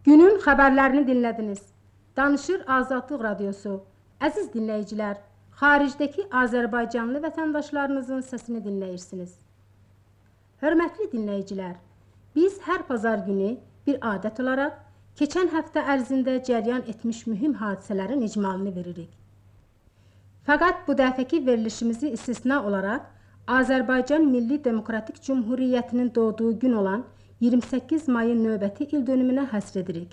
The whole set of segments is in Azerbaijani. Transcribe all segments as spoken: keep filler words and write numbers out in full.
Günün xəbərlərini dinlədiniz. Danışır Azadlıq Radiosu. Əziz dinləyicilər, xaricdəki Azərbaycanlı vətəndaşlarınızın səsini dinləyirsiniz. Hörmətli dinləyicilər, biz hər pazar günü bir adət olaraq keçən həftə ərzində cəryan etmiş mühüm hadisələrin icmalını veririk. Fəqət bu dəfəki verilişimizi istisna olaraq Azərbaycan Milli Demokratik Cümhuriyyətinin doğduğu gün olan iyirmi səkkiz mayın növbəti il dönümünə həsr edirik.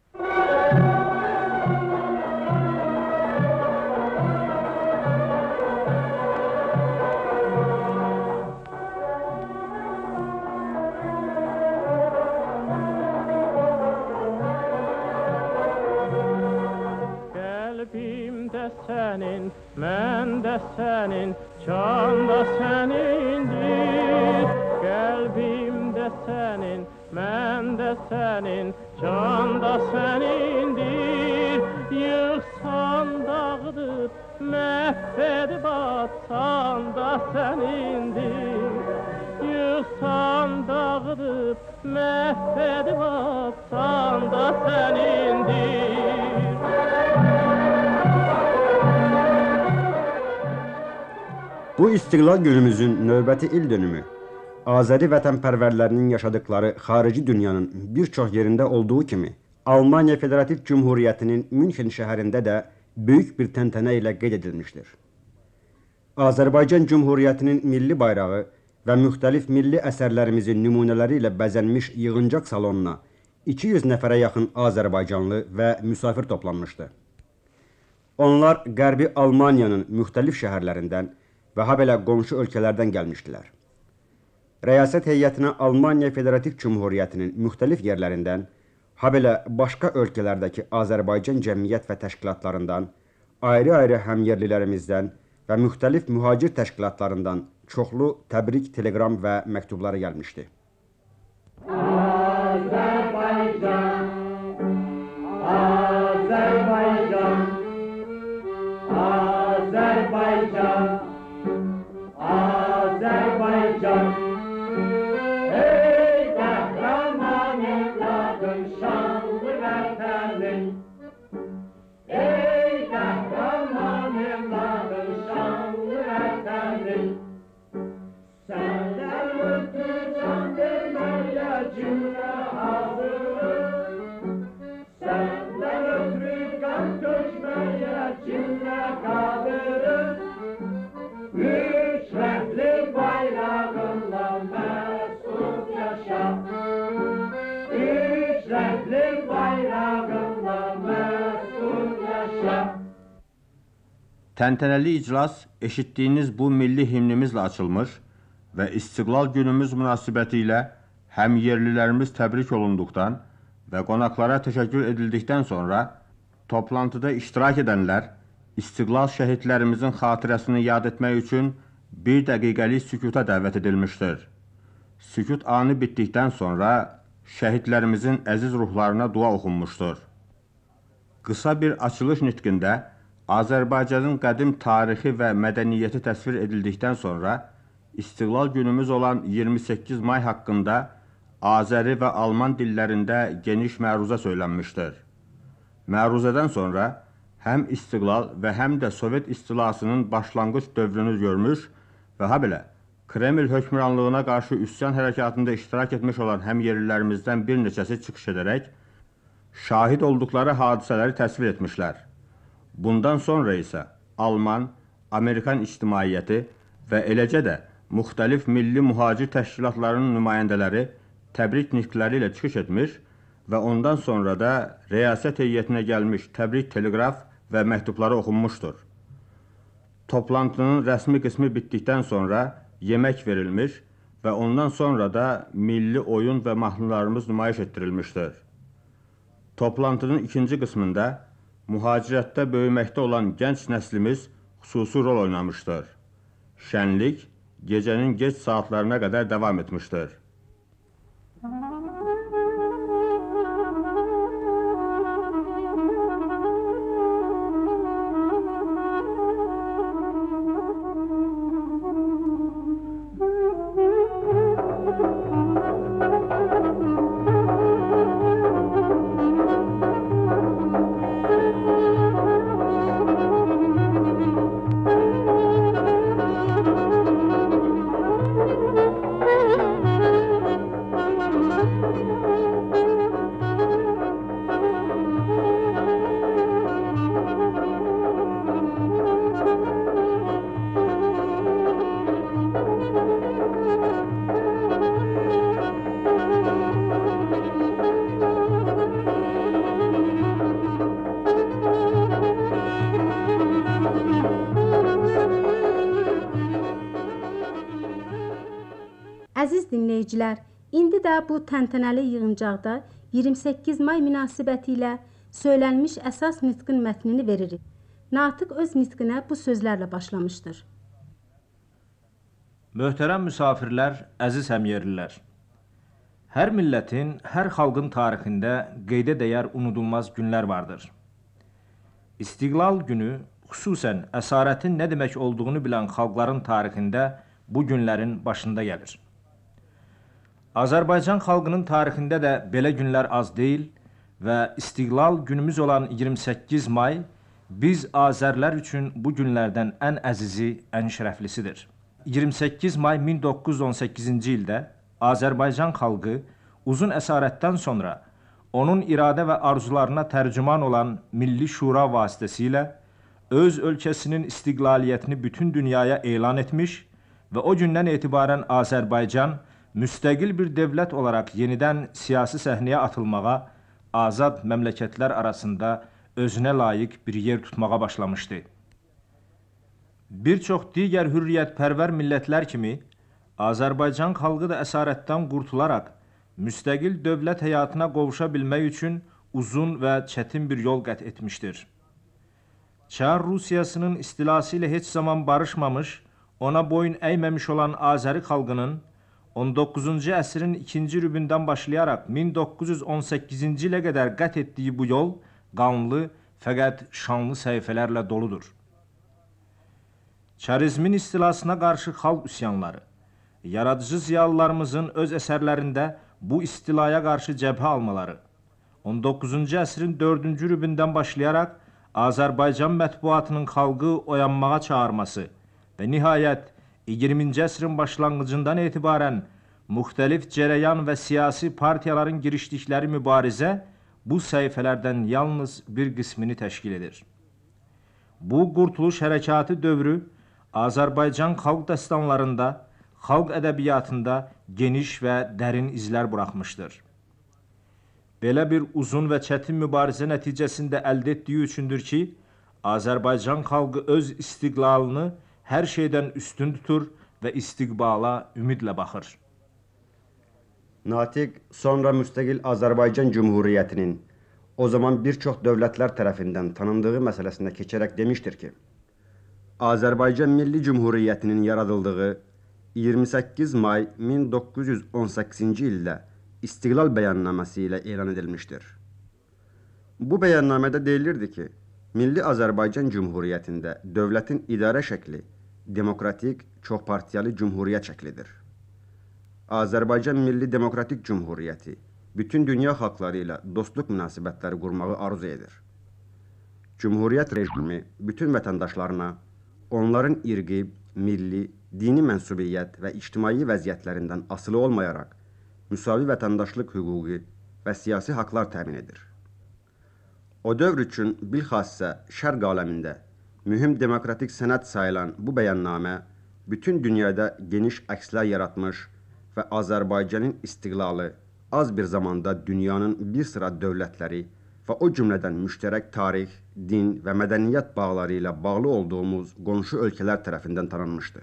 Qəlbimdə sənin, məndə sənin, canda sənindir. Qəlbimdə sənin, məndə sənin, canda sənindir. Yıxsan dağıdıb, məhv edib atsan da sənindir. Yıxsan dağıdıb, məhv edib atsan da sənindir. Bu İstiqlal günümüzün növbəti il dönümü, Azəri vətənpərvərlərinin yaşadıkları xarici dünyanın bir çox yerində olduğu kimi, Almaniya Federativ Cümhuriyyətinin Münxen şəhərində də böyük bir təntənə ilə qeyd edilmişdir. Azərbaycan Cümhuriyyətinin milli bayrağı və müxtəlif milli əsərlərimizin nümunələri ilə bəzənmiş yığıncaq salonuna iki yüz nəfərə yaxın Azərbaycanlı və müsafir toplanmışdı. Onlar Qərbi Almaniyanın müxtəlif şəhərlərindən və habelə qonşu ölkələrdən gəlmişdilər. Rəyasət heyətinə Almaniya Federativ Cümhuriyyətinin müxtəlif yerlərindən, habelə başqa ölkələrdəki Azərbaycan cəmiyyət və təşkilatlarından, ayrı-ayrı həmyerlilərimizdən və müxtəlif mühacir təşkilatlarından çoxlu təbrik, telegram və məktubları gəlmişdi. Azərbaycan, Azərbaycan, Azərbaycan, Azərbaycan. Ey qəhrəman evladım, şanlı vətənin. Ey qəhrəman evladım, şanlı vətənin. Səndən ötü can verməyə cümlə hazırıq. Səndən ötü qan tökməyə cümlə qadırıq. Üç rəngli bayrağınla məsud yaşa. Üç rəngli bayrağınla məsud yaşa. Təntənəli iclas eşitdiyiniz bu milli himnimizlə açılmış və İstiqlal günümüz münasibəti ilə həm yerlilərimiz təbrik olunduqdan və qonaqlara təşəkkür edildikdən sonra toplantıda iştirak edənlər İstiqlal şəhidlərimizin xatirəsini yad etmək üçün bir dəqiqəlik sükuta dəvət edilmişdir. Sükut anı bitdikdən sonra şəhidlərimizin əziz ruhlarına dua oxunmuşdur. Qısa bir açılış nitqində Azərbaycanın qədim tarixi və mədəniyyəti təsvir edildikdən sonra İstiqlal günümüz olan iyirmi səkkiz may haqqında Azəri və Alman dillərində geniş məruzə söylənmişdir. Məruzədən sonra həm İstiqlal və həm də Sovet istilasının başlanğıc dövrünü görmüş və habelə Kreml hökmranlığına qarşı üsyan hərəkatında iştirak etmiş olan həmyerlilərimizdən bir neçəsi çıxış edərək şahid olduqları hadisələri təsvir etmişlər. Bundan sonra isə Alman, Amerikan ictimaiyyəti və eləcə də müxtəlif milli mühacir təşkilatlarının nümayəndələri təbrik nitqləri ilə çıxış etmiş və ondan sonra da rəyasət heyətinə gəlmiş təbrik teleqraf və məktubları oxunmuşdur. Toplantının rəsmi qismi bitdikdən sonra yemək verilmiş və ondan sonra da milli oyun və mahnılarımız nümayiş etdirilmişdir. Toplantının ikinci qismində mühacirətdə böyüməkdə olan gənc nəslimiz xüsusi rol oynamışdır. Şənlik gecənin gec saatlarına qədər davam etmişdir. dinləyicilər, indi də bu təntənəli yığıncaqda iyirmi səkkiz may münasibəti ilə söylənmiş əsas nitqin mətnini veririk. Natiq öz nitqinə bu sözlərlə başlamışdır. Möhtərəm müsafirlər, əziz həmyerlilər. Hər millətin, hər xalqın tarixində qeydə dəyər unudulmaz günlər vardır. İstiqlal günü, xüsusən əsarətin nə demək olduğunu bilən xalqların tarixində bu günlərin başında gəlir. Azərbaycan xalqının tarixində də belə günlər az deyil və İstiqlal günümüz olan iyirmi səkkiz may biz Azərlər üçün bu günlərdən ən əzizi, ən şərəflisidir. iyirmi səkkiz may min doqquz yüz on səkkizinci ildə Azərbaycan xalqı uzun əsarətdən sonra onun iradə və arzularına tərcüman olan Milli Şura vasitəsilə öz ölkəsinin istiqlaliyyətini bütün dünyaya elan etmiş və o gündən etibarən Azərbaycan müstəqil bir dövlət olaraq yenidən siyasi səhnəyə atılmağa, azad məmləkətlər arasında özünə layiq bir yer tutmağa başlamışdı. Bir çox digər hürriyyətpərvər millətlər kimi Azərbaycan xalqı da əsarətdən qurtularaq müstəqil dövlət həyatına qovuşa bilmək üçün uzun və çətin bir yol qət etmişdir. Çar Rusiyasının istilası ilə heç zaman barışmamış, ona boyun əyməmiş olan Azəri xalqının on doqquzuncu əsrin ikinci rübündən başlayaraq min doqquz yüz on səkkizinci ilə qədər qət etdiyi bu yol qanlı, fəqət şanlı səhifələrlə doludur. Çarizmin istilasına qarşı xalq üsyanları, yaradıcı ziyalılarımızın öz əsərlərində bu istilaya qarşı cəbhə almaları, on doqquzuncu əsrin dördüncü rübündən başlayaraq Azərbaycan mətbuatının xalqı oyanmağa çağırması və nihayət iyirminci əsrin başlanğıcından etibarən müxtəlif cərəyan və siyasi partiyaların girişdikləri mübarizə bu səhifələrdən yalnız bir qismini təşkil edir. Bu qurtuluş hərəkatı dövrü Azərbaycan xalq dəstanlarında, xalq ədəbiyyatında geniş və dərin izlər buraxmışdır. Belə bir uzun və çətin mübarizə nəticəsində əldə etdiyi üçündür ki, Azərbaycan xalqı öz istiqlalını hər şeydən üstün tutur və istiqbala ümidlə baxır. Natiq sonra müstəqil Azərbaycan Cümhuriyyətinin o zaman bir çox dövlətlər tərəfindən tanındığı məsələsində keçərək demişdir ki, Azərbaycan Milli Cümhuriyyətinin yaradıldığı iyirmi səkkiz may min doqquz yüz on səkkizinci ildə İstiqlal bəyannaməsi ilə elan edilmişdir. Bu bəyannamədə deyilirdi ki, Milli Azərbaycan Cümhuriyyətində dövlətin idarə şəkli demokratik, çoxpartiyalı cümhuriyyət şəklidir. Azərbaycan Milli Demokratik Cümhuriyyəti bütün dünya xalqları ilə dostluq münasibətləri qurmağı arzu edir. Cümhuriyyət rejimi bütün vətəndaşlarına onların irqi, milli, dini mənsubiyyət və ictimai vəziyyətlərindən asılı olmayaraq müsavi vətəndaşlıq hüquqi və siyasi haqlar təmin edir. O dövr üçün bilxasə şərq aləmində mühüm demokratik sənəd sayılan bu bəyannamə bütün dünyada geniş əkslər yaratmış və Azərbaycanın istiqlalı az bir zamanda dünyanın bir sıra dövlətləri və o cümlədən müştərək tarix, din və mədəniyyət bağları ilə bağlı olduğumuz qonşu ölkələr tərəfindən tanınmışdı.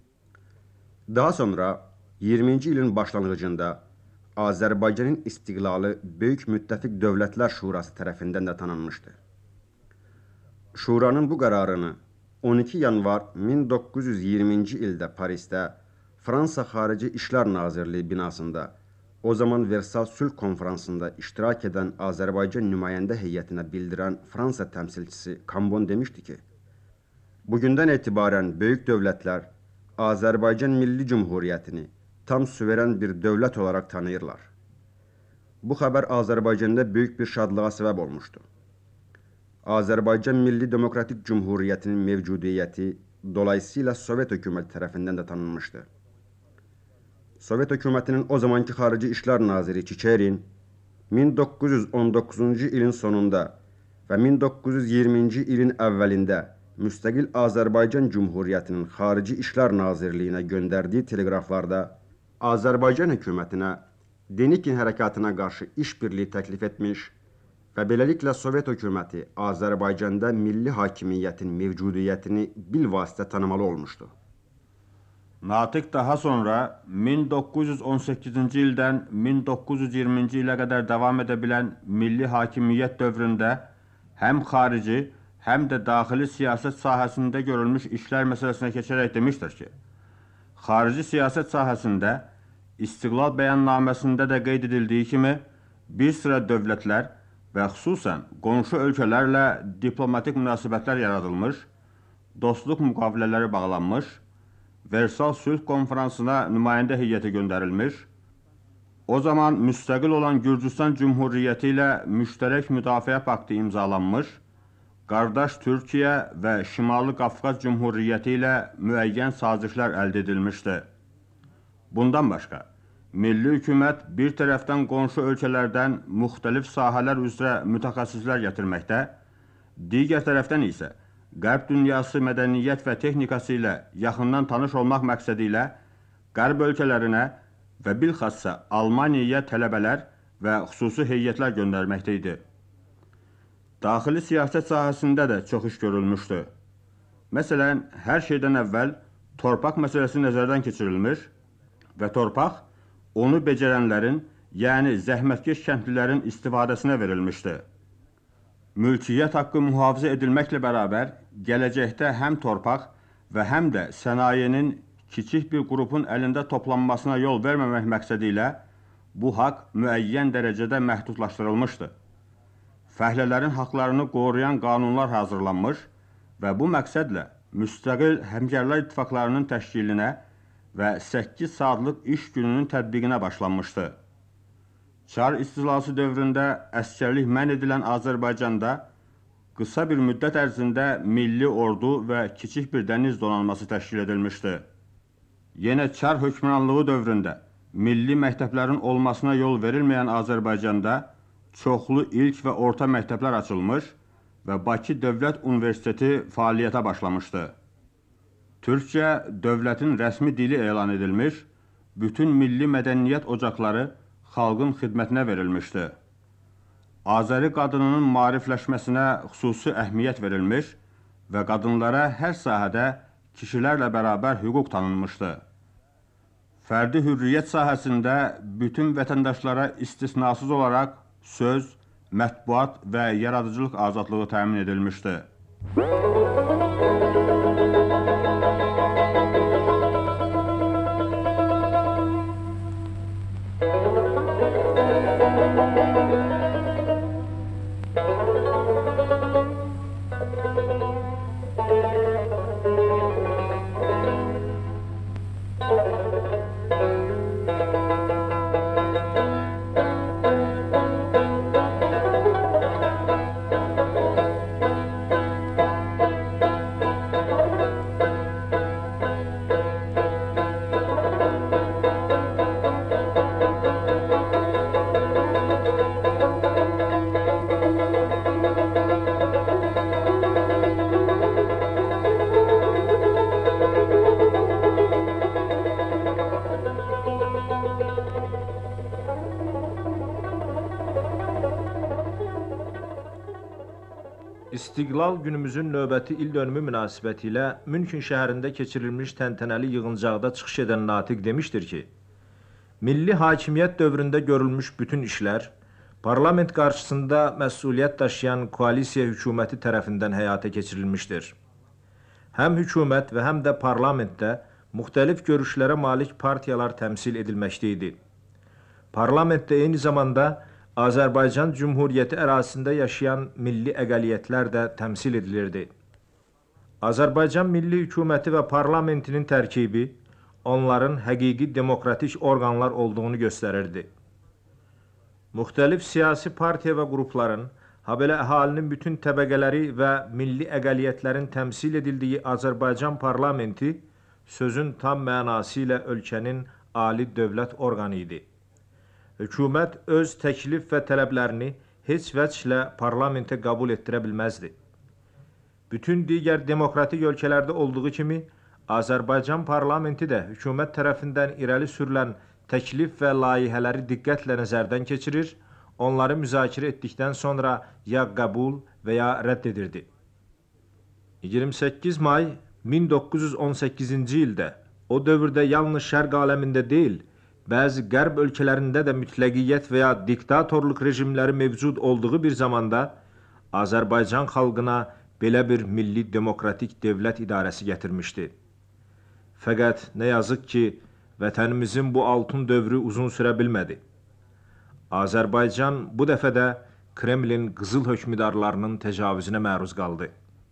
Daha sonra iyirminci ilin başlanğıcında Azərbaycanın istiqlalı Böyük Müttəfiq Dövlətlər Şurası tərəfindən də tanınmışdı. Şuranın bu qərarını on iki yanvar min doqquz yüz iyirminci ildə Parisdə Fransa Xarici İşlər Nazirliyi binasında o zaman Versal Sülh Konfransında iştirak edən Azərbaycan nümayəndə heyətinə bildirən Fransa təmsilçisi Kambon demişdi ki, bugündən etibarən böyük dövlətlər Azərbaycan Milli Cümhuriyyətini tam suveren bir dövlət olaraq tanıyırlar. Bu xəbər Azərbaycanda böyük bir şadlığa səbəb olmuşdu. Azərbaycan Milli Demokratik Cümhuriyyətinin mevcudiyyəti dolayısıyla Sovet hökuməti tərəfindən də tanınmışdı. Sovet hökumətinin o zamanki Xarici İşlər Naziri Çiçerin min doqquz yüz on doqquzuncu ilin sonunda və min doqquz yüz iyirminci ilin əvvəlində müstəqil Azərbaycan Cümhuriyyətinin Xarici İşlər Nazirliyinə göndərdiyi teleqraflarda Azərbaycan hökumətinə Denikin hərəkatına qarşı işbirliyi təklif etmiş və beləliklə Sovet hökuməti Azərbaycanda milli hakimiyyətin mevcudiyyətini bilvasitə tanımalı olmuşdu. Natiq daha sonra min doqquz yüz on səkkizinci ildən min doqquz yüz iyirminci ilə qədər davam edə bilən milli hakimiyyət dövründə həm xarici, həm də daxili siyasət sahəsində görülmüş işlər məsələsinə keçərək demişdir ki, xarici siyasət sahəsində İstiqlal bəyannaməsində də qeyd edildiyi kimi bir sıra dövlətlər və xüsusən qonşu ölkələrlə diplomatik münasibətlər yaradılmış, dostluq müqavilələri bağlanmış, Versal Sülh Konferansına nümayəndə heyəti göndərilmiş, o zaman müstəqil olan Gürcüstan Cümhuriyyəti ilə müştərək müdafiə paktı imzalanmış, qardaş Türkiyə və Şimali Qafqaz Cümhuriyyəti ilə müəyyən sazişlər əldə edilmişdi. Bundan başqa, milli hökumət bir tərəfdən qonşu ölkələrdən müxtəlif sahələr üzrə mütəxəssislər gətirməkdə, digər tərəfdən isə Qərb dünyası mədəniyyət və texnikası ilə yaxından tanış olmaq məqsədi ilə Qərb ölkələrinə və bilxassa Almaniyaya tələbələr və xüsusi heyətlər göndərməkdə idi. Daxili siyasət sahəsində də çox iş görülmüşdü. Məsələn, hər şeydən əvvəl torpaq məsələsi nəzərdən keçirilmiş və torpaq onu becərənlərin, yəni zəhmətkeş kəndlilərin istifadəsinə verilmişdi. Mülkiyyət haqqı mühafizə edilməklə bərabər, gələcəkdə həm torpaq və həm də sənayenin kiçik bir qrupun əlində toplanmasına yol verməmək məqsədi ilə bu haqq müəyyən dərəcədə məhdudlaşdırılmışdı. Fəhlələrin haqlarını qoruyan qanunlar hazırlanmış və bu məqsədlə müstəqil həmkarlar ittifaqlarının təşkilinə və səkkiz saatlıq iş gününün tətbiqinə başlanmışdı. Çar istilası dövründə əskərlik mən edilən Azərbaycanda qısa bir müddət ərzində milli ordu və kiçik bir dəniz donanması təşkil edilmişdi. Yenə Çar hökmranlığı dövründə milli məktəblərin olmasına yol verilməyən Azərbaycanda çoxlu ilk və orta məktəblər açılmış və Bakı Dövlət Universiteti fəaliyyətə başlamışdı. Türkcə dövlətin rəsmi dili elan edilmiş, bütün milli mədəniyyət ocaqları xalqın xidmətinə verilmişdi. Azəri qadınının maarifləşməsinə xüsusi əhmiyyət verilmiş və qadınlara hər sahədə kişilərlə bərabər hüquq tanınmışdı. Fərdi hürriyyət sahəsində bütün vətəndaşlara istisnasız olaraq söz, mətbuat və yaradıcılıq azadlığı təmin edilmişdi. İstiqlal günümüzün növbəti il dönümü münasibəti ilə Münkin şəhərində keçirilmiş təntənəli yığıncaqda çıxış edən Natiq demişdir ki, milli hakimiyyət dövründə görülmüş bütün işlər parlament qarşısında məsuliyyət daşıyan koalisiya hökuməti tərəfindən həyata keçirilmişdir. Həm hökumət və həm də parlamentdə müxtəlif görüşlərə malik partiyalar təmsil edilməkdə idi. Parlamentdə eyni zamanda Azərbaycan Cümhuriyyəti ərazisində yaşayan milli əqəliyyətlər də təmsil edilirdi. Azərbaycan Milli Hökuməti və parlamentinin tərkibi onların həqiqi demokratik orqanlar olduğunu göstərirdi. Müxtəlif siyasi partiya və qrupların, habelə əhalinin bütün təbəqələri və milli əqəliyyətlərin təmsil edildiyi Azərbaycan parlamenti sözün tam mənası ilə ölkənin ali dövlət orqanı idi. Hökumət öz təklif və tələblərini heç vəchlə parlamentə qəbul etdirə bilməzdi. Bütün digər demokratik ölkələrdə olduğu kimi, Azərbaycan parlamenti də hökumət tərəfindən irəli sürülən təklif və layihələri diqqətlə nəzərdən keçirir, onları müzakirə etdikdən sonra ya qəbul və ya rədd edirdi. iyirmi səkkiz may min doqquz yüz on səkkizinci ildə o dövrdə yalnız şərq aləmində deyil, bəzi qərb ölkələrində də mütləqiyyət və ya diktatorluq rejimləri mövcud olduğu bir zamanda Azərbaycan xalqına belə bir milli demokratik dövlət idarəsi gətirmişdi. Fəqət nə yazıq ki, vətənimizin bu altın dövrü uzun sürə bilmədi. Azərbaycan bu dəfə də Kremlin qızıl hökmdarlarının təcavüzünə məruz qaldı.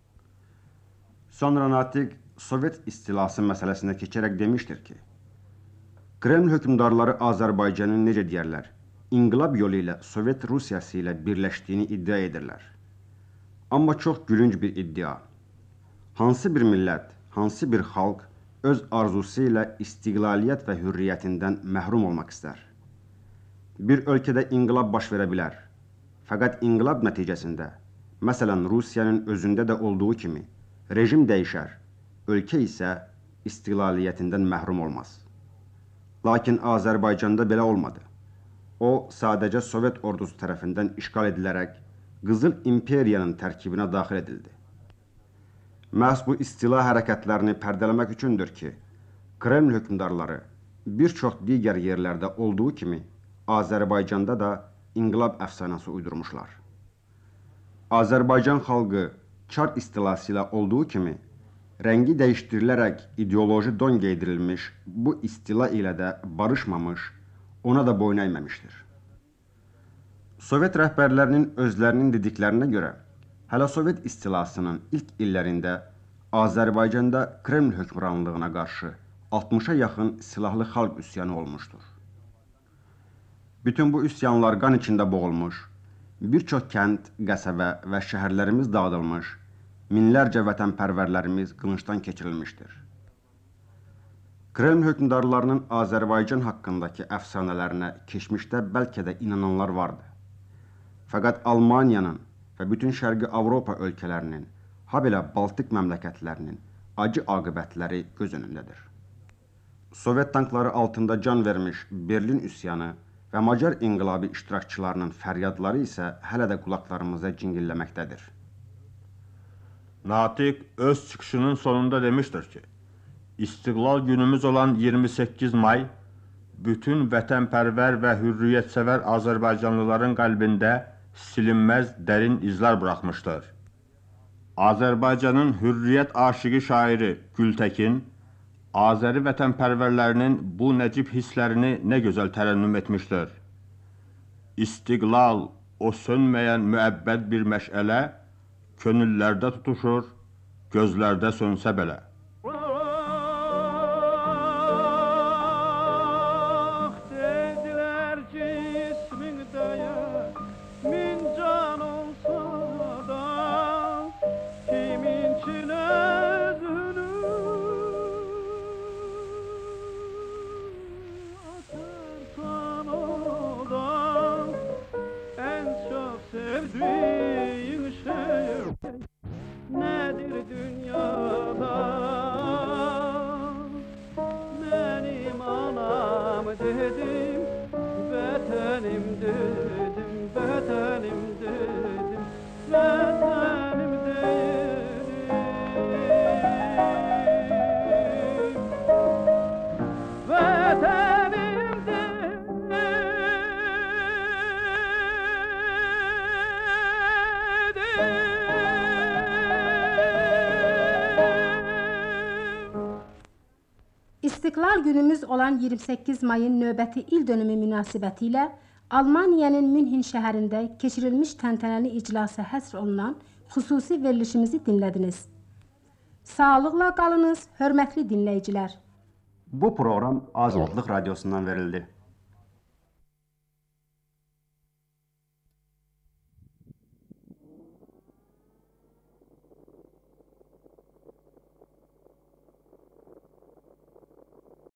Sonra Natiq Sovet istilası məsələsində keçərək demişdir ki, Kreml hökmdarları Azərbaycanın necə deyərlər, inqilab yolu ilə Sovet Rusiyası ilə birləşdiyini iddia edirlər. Amma çox gülünc bir iddia. Hansı bir millət, hansı bir xalq öz arzusu ilə istiqlaliyyət və hürriyyətindən məhrum olmaq istər? Bir ölkədə inqilab baş verə bilər. Fəqət inqilab nəticəsində, məsələn Rusiyanın özündə də olduğu kimi, rejim dəyişər, ölkə isə istiqlaliyyətindən məhrum olmaz. Lakin Azərbaycanda belə olmadı. O, sadəcə Sovet ordusu tərəfindən işğal edilərək Qızıl İmperiyanın tərkibinə daxil edildi. Məhz bu istila hərəkətlərini pərdələmək üçündür ki, Kreml hökmdarları bir çox digər yerlərdə olduğu kimi Azərbaycanda da inqilab əfsanəsi uydurmuşlar. Azərbaycan xalqı Çar istilası ilə olduğu kimi rəngi dəyişdirilərək ideoloji don geydirilmiş bu istila ilə də barışmamış, ona da boyun əyməmişdir. Sovet rəhbərlərinin özlərinin dediklərinə görə, hələ Sovet istilasının ilk illərində Azərbaycanda Kreml hökmranlığına qarşı altmışa yaxın silahlı xalq üsyanı olmuşdur. Bütün bu üsyanlar qan içində boğulmuş, bir çox kənd, qəsəbə və şəhərlərimiz dağıdılmış, minlərcə vətənpərvərlərimiz qılıncdan keçirilmişdir. Kreml hökmdarlarının Azərbaycan haqqındakı əfsanələrinə keçmişdə bəlkə də inananlar vardı. Fəqət Almaniyanın və bütün Şərqi Avropa ölkələrinin, ha belə Baltik məmləkətlərinin acı aqibətləri göz önündədir. Sovet tankları altında can vermiş Berlin üsyanı və Macar inqilabı iştirakçılarının fəryadları isə hələ də qulaqlarımıza cingilləməkdədir. Natiq öz çıxışının sonunda demişdir ki, İstiqlal günümüz olan iyirmi səkkiz may bütün vətənpərvər və hürriyyətsəvər Azərbaycanlıların qəlbində silinməz dərin izlər buraxmışdır. Azərbaycanın hürriyyət aşıqı şairi Gültəkin Azəri vətənpərvərlərinin bu nəcib hisslərini nə gözəl tərənnüm etmişdir. İstiqlal, o sönməyən müəbbəd bir məşələ, könüllərdə tutuşur, gözlərdə sönsə belə. İstiqlal günümüz olan iyirmi səkkiz mayın növbəti il dönümü münasibəti ilə Almaniyanın Münhin şəhərində keçirilmiş təntənəli iclasa həsr olunan xüsusi verilişimizi dinlədiniz. Sağlıqla qalınız, hörmətli dinləyicilər. Bu proqram Azadlıq Radiosundan verildi.